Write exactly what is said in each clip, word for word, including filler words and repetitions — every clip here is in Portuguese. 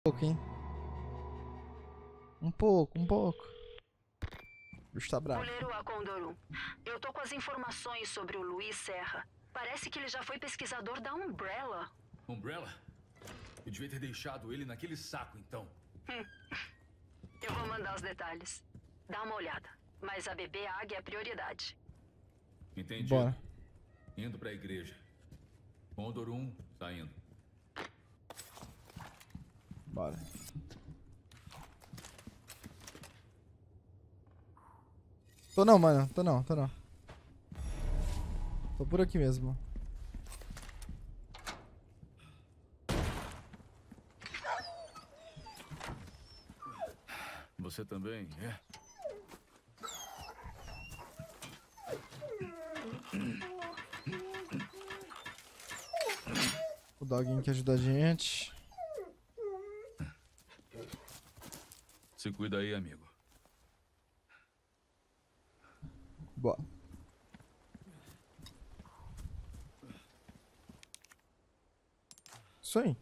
pouco, hein? Um pouco, um pouco. O bicho tá bravo. Goleiro Acondorum, eu tô com as informações sobre o Luiz Serra. Parece que ele já foi pesquisador da Umbrella. Umbrella? Eu devia ter deixado ele naquele saco, então. Hum. Eu vou mandar os detalhes. Dá uma olhada. Mas a bebê águia é a prioridade. Entendido. Bora. Indo pra igreja. Condor um, saindo. Bora. Tô não, mano. Tô não, tô não. Tô por aqui mesmo. Você também, é? O doguinho que ajuda a gente. Se cuida aí, amigo. Bora. Isso aí.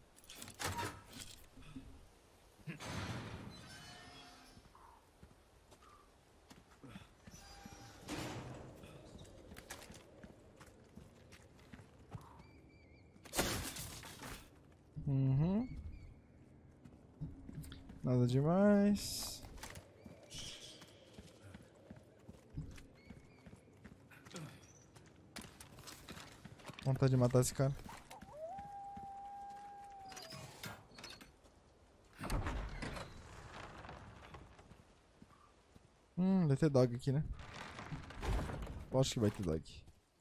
Uhum. Nada demais. Vontade de matar esse cara. Hum, vai ter dog aqui, né? Lógico que vai ter dog.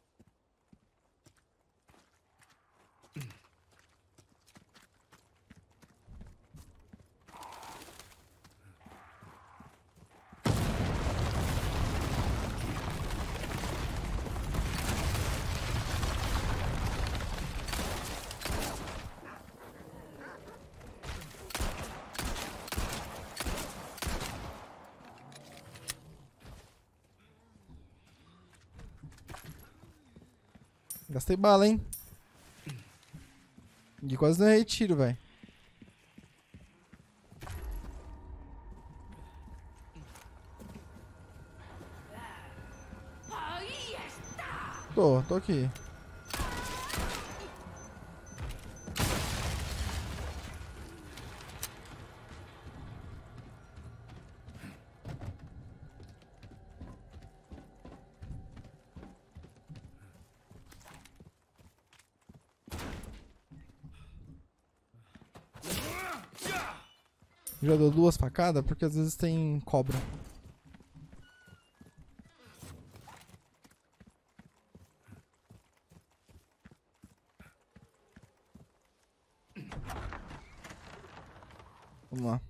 Gastei bala, hein? E quase não errei tiro, velho. Tô, tô aqui. Já deu duas facadas porque às vezes tem cobra. Vamos lá.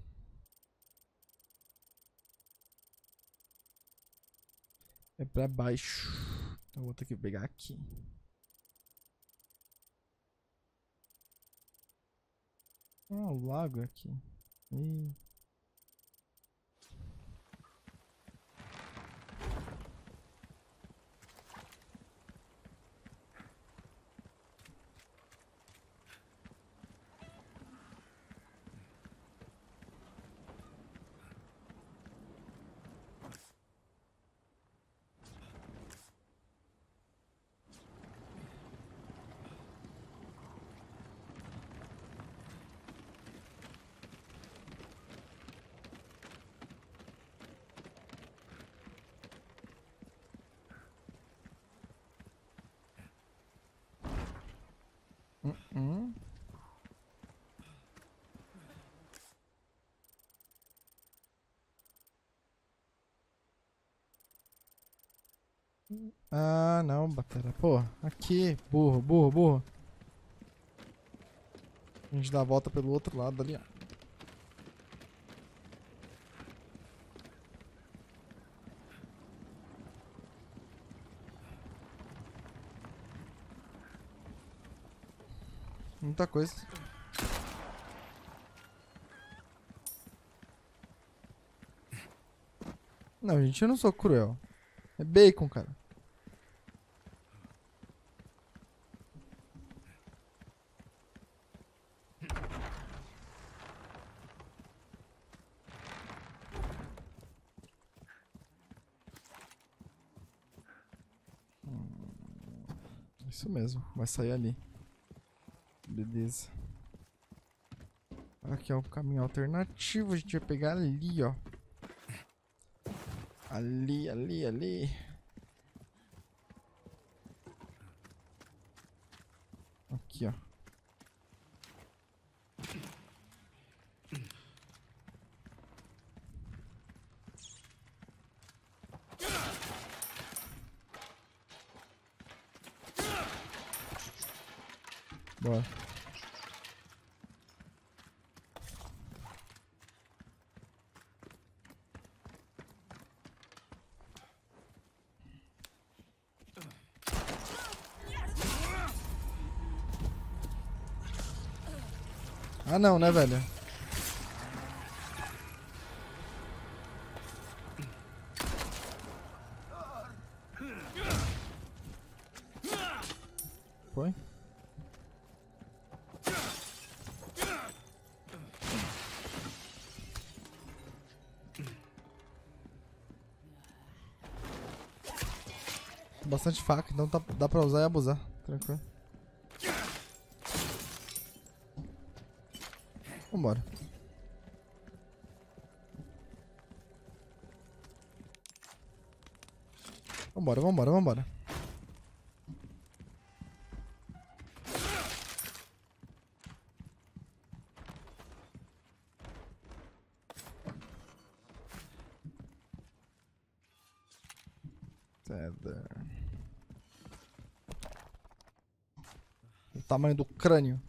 É pra baixo. Então eu vou ter que pegar aqui. Ah, o lago é aqui. Ih. Hum, hum. Ah, não, batera. Pô, aqui. Burro, burro, burro. A gente dá a volta pelo outro lado ali, ó. Muita coisa. Não, gente, eu não sou cruel. É bacon, cara. Isso mesmo, vai sair ali. Beleza. Aqui é o caminho alternativo. A gente vai pegar ali, ó. Ali, ali, ali. Aqui, ó. Bora. Ah não, né, velho? Foi? Bastante faca, então tá, dá pra usar e abusar. Tranquilo. Vambora. Vambora, vambora, vambora. O tamanho do crânio.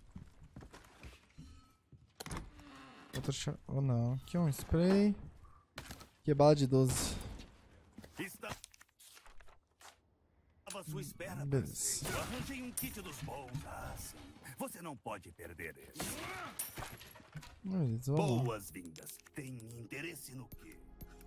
Outra chave. Oh não. Aqui é um spray. Aqui é bala de doze. Estava à sua espera. Beleza. Eu arranjei um kit dos bons. Ah, sim. Você não pode perder esse. Beleza, vamos lá. Boas-vindas. Tem interesse no quê?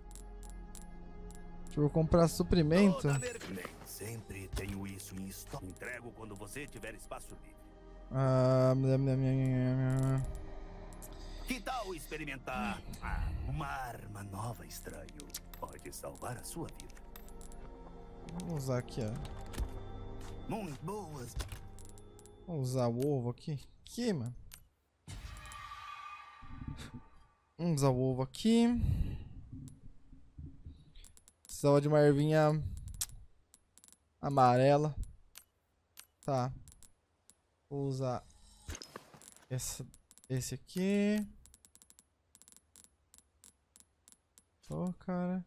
Deixa eu comprar suprimento. Toda mer- Bem, sempre tenho isso em estoque. Entrego quando você tiver espaço livre. Ah, minha, minha, minha, minha. Que tal experimentar ah, uma arma nova, estranho? Pode salvar a sua vida. Vamos usar aqui, ó. Muito boas. Vamos usar o ovo aqui. Aqui, mano. Vamos usar o ovo aqui. Precisava de uma ervinha amarela. Tá. Vou usar essa, esse aqui. Ô, cara.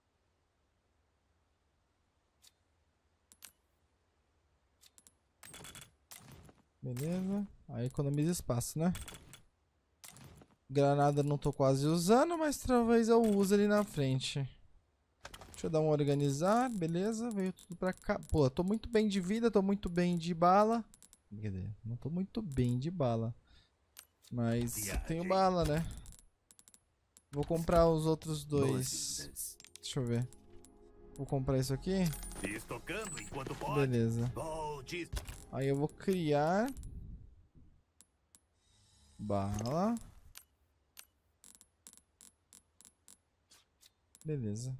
Beleza. Aí economiza espaço, né? Granada não tô quase usando, mas talvez eu use ali na frente. Deixa eu dar um organizar. Beleza, veio tudo pra cá. Pô, tô muito bem de vida, tô muito bem de bala. Quer dizer, não tô muito bem de bala. Mas tenho bala, né? Vou comprar os outros dois. Deixa eu ver. Vou comprar isso aqui. Estocando enquanto pode. Beleza. Volte. Aí eu vou criar bala. Beleza.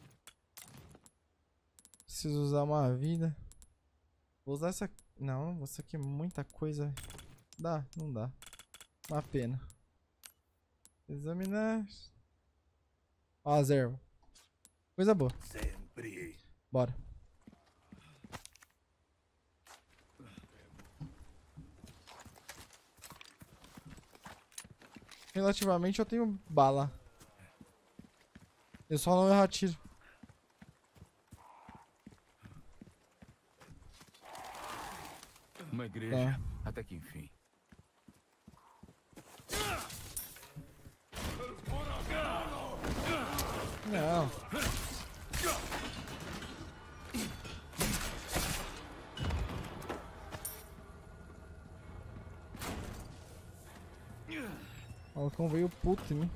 Preciso usar uma vida. Vou usar essa... Não, essa aqui é muita coisa. Dá? Não dá. Uma pena. Examinar. Ó, a zero. Coisa boa. Sempre. Bora. Relativamente eu tenho bala. Eu só não erro tiro. Uma igreja, Tá. até que enfim. Não. O malucão veio puto em mim.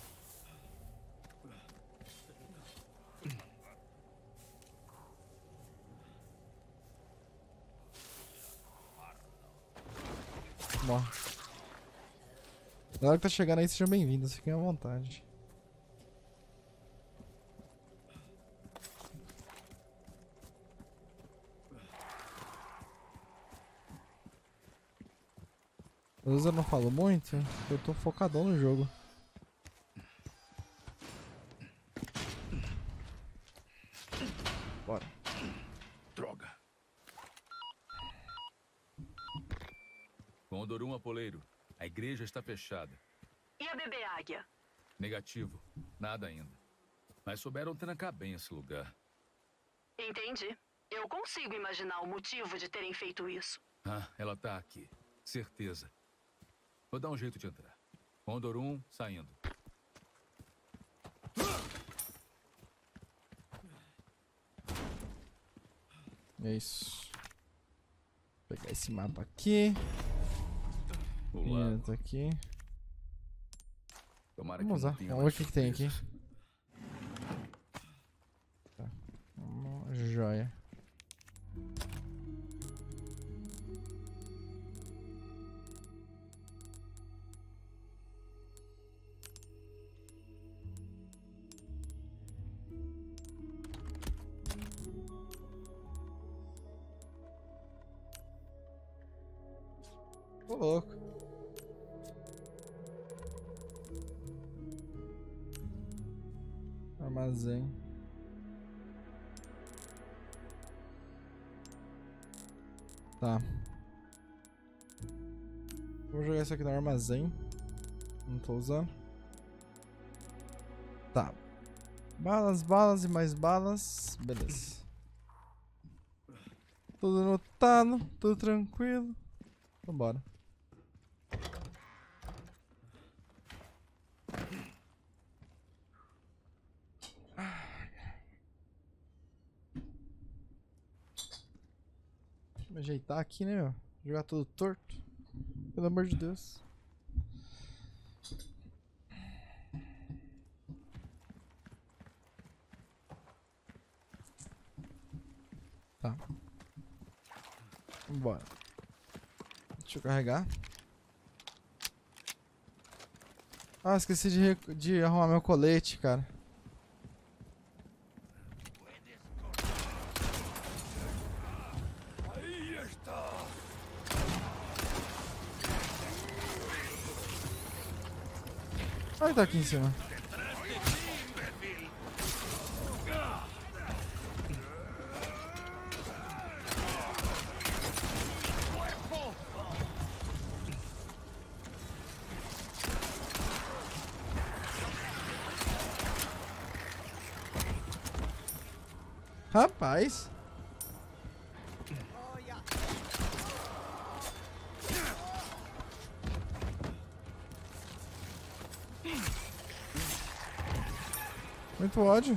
Bom. Galera que tá chegando aí, sejam bem-vindos. Fiquem à vontade. Às vezes eu não falo muito, eu tô focadão no jogo. Bora. Droga. Condor um, Apoleiro. A igreja está fechada. E a bebê águia? Negativo. Nada ainda. Mas souberam trancar bem esse lugar. Entendi. Eu consigo imaginar o motivo de terem feito isso. Ah, ela tá aqui. Certeza. Vou dar um jeito de entrar. Condor um, saindo. É isso. Vou pegar esse mapa aqui. O E lago. entra aqui. Tomara Vamos que não usar. tenha Vamos ver o mais que, que tem aqui. surpresas. Tá. Uma joia. Tô louco. Armazém. Tá. Vou jogar isso aqui no armazém. Não tô usando. Tá. Balas, balas e mais balas. Beleza. Tudo anotado, tudo tranquilo. Vambora. Deixa eu me ajeitar aqui, né, meu? Jogar tudo torto. Pelo amor de Deus. Tá. Vambora. Deixa eu carregar. Ah, esqueci de, re- de arrumar meu colete, cara. Olha, tá aqui em cima. Rapaz. Muito ódio.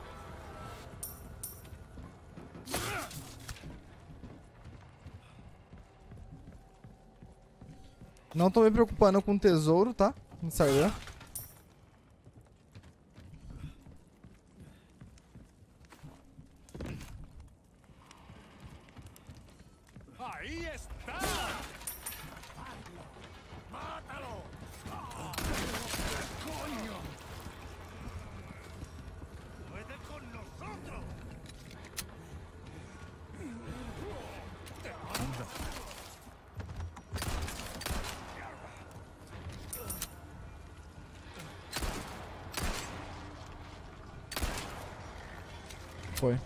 Não tô me preocupando com o tesouro, tá? No Instagram. Ahí está. Mátalo. Coño. Puede con nosotros. Foi.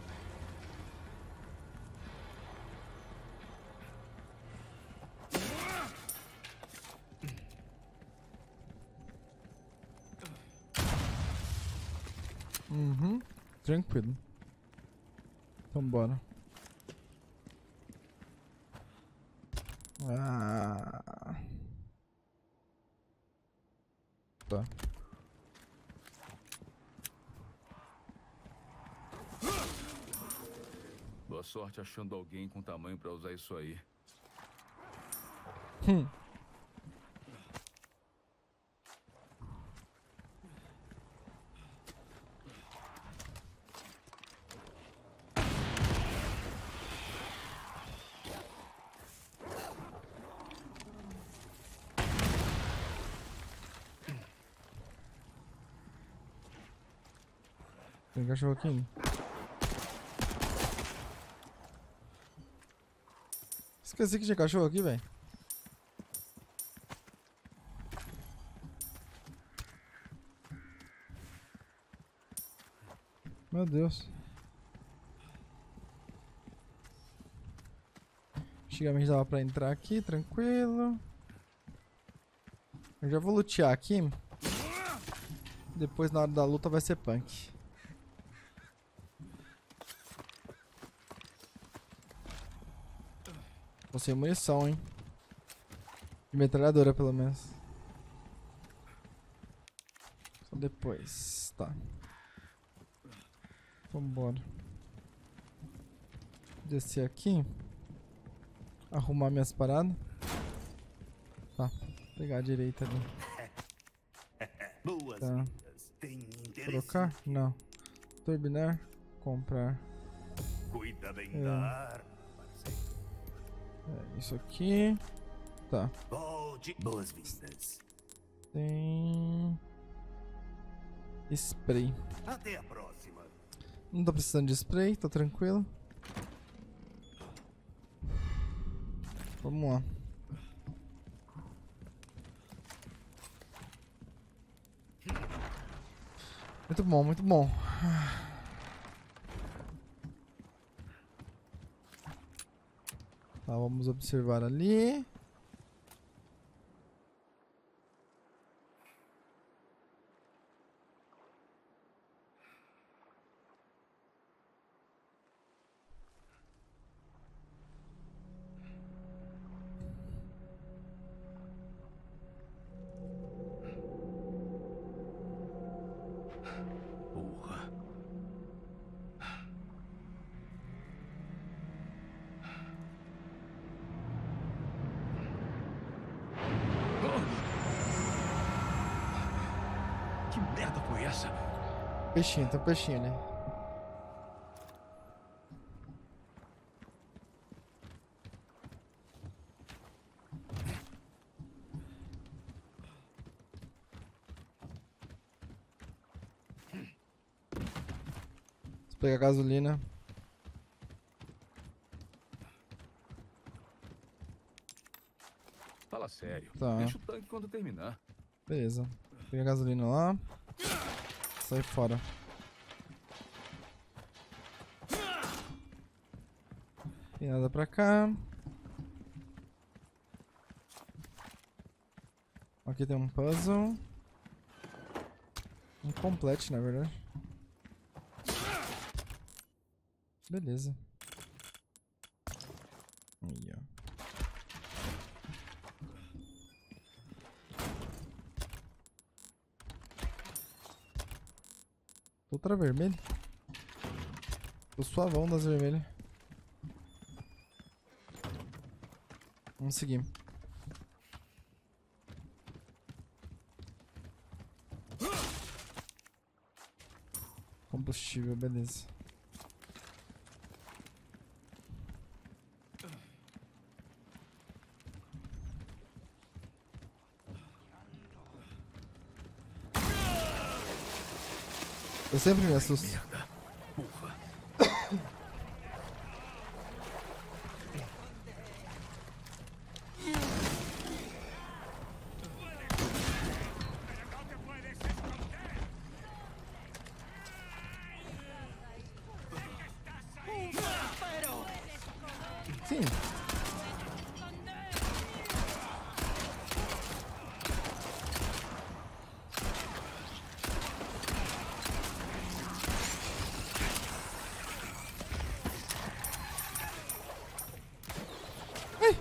Uhum. Tranquilo. Então bora. Ah. Tá. Boa sorte achando alguém com tamanho pra usar isso aí. Hum. Tem cachorro aqui ainda. Esqueci que tinha cachorro aqui, velho. Meu Deus. Antigamente dava pra entrar aqui, tranquilo. Eu já vou lutear aqui. Depois na hora da luta vai ser punk. Tô sem munição, hein. De metralhadora, pelo menos. Só depois. Tá. Vambora. Descer aqui. Arrumar minhas paradas. Tá. Pegar a direita ali. Boas Tá. vidas. Tem interesse. Trocar? Não. Turbinar. Comprar. Cuida bem É. da arma, parceiro. É, isso aqui. Tá. Volte. Boas vindas. Tem... Spray. Até a próxima. Não tô precisando de spray, tô tranquilo. Vamos lá. Muito bom, muito bom. Tá, vamos observar ali. Porra. Que merda foi essa? Peixinho, tem um peixinho ali. Vou pegar gasolina. Fala sério. Tá. Deixa o tanque quando terminar. Beleza. Pega a gasolina lá. Sai fora. Tem nada pra cá. Aqui tem um puzzle. Um complete, na verdade. Beleza. Aí, ó. Outra vermelha. Tô suavão das vermelhas. Vamos seguir. Combustível, beleza. Eu sempre me assusto. Merda. Porra. Sim. Ai.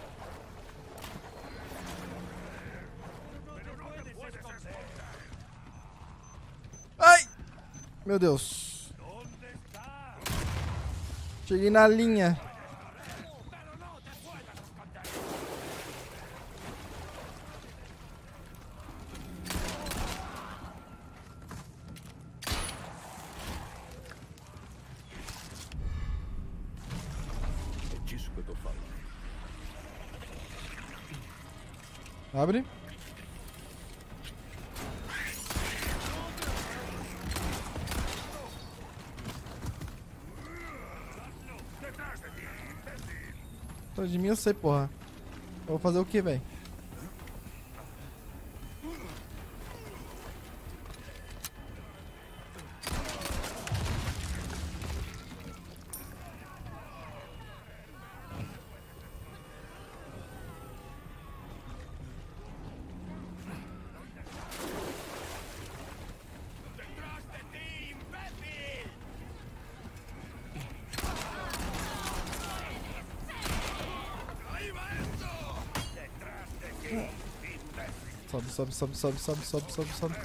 Ai! Meu Deus. Cheguei na linha. É disso que eu tô falando. Abre. Atrás de mim eu sei, porra. Eu vou fazer o que, velho? Sobe, sobe, sobe, sobe, sobe, sobe, sobe, sobe.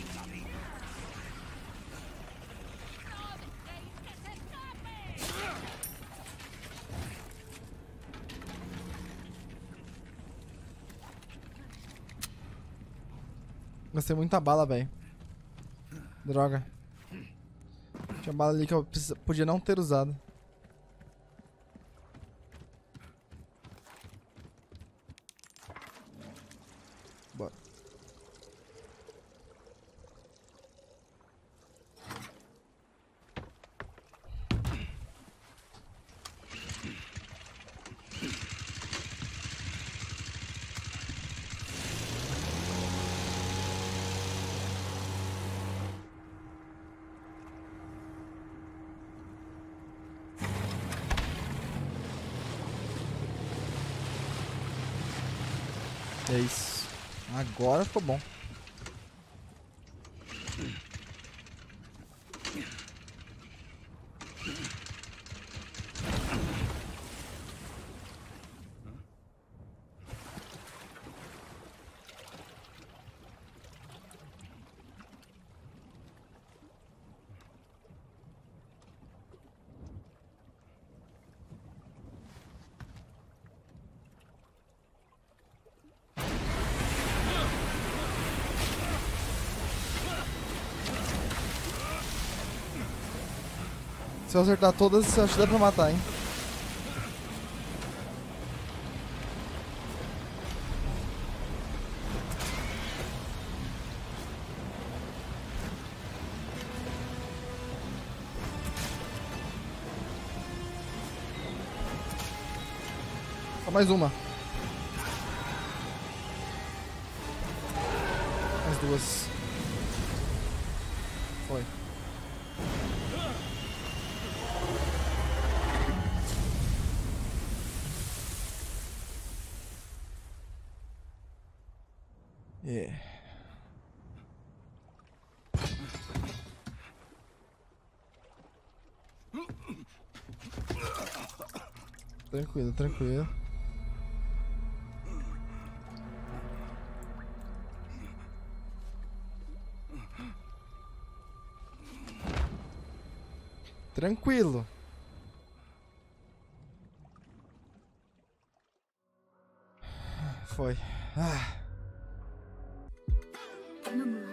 Gastei muita bala, velho. Droga. Tinha bala ali que eu precisa- podia não ter usado. Bora. É isso. Agora ficou bom. Se eu acertar todas, acho que dá pra matar, hein? Só mais uma. Mais duas. Foi. É. Tranquilo, tranquilo. Tranquilo. Foi. Ah. Maman,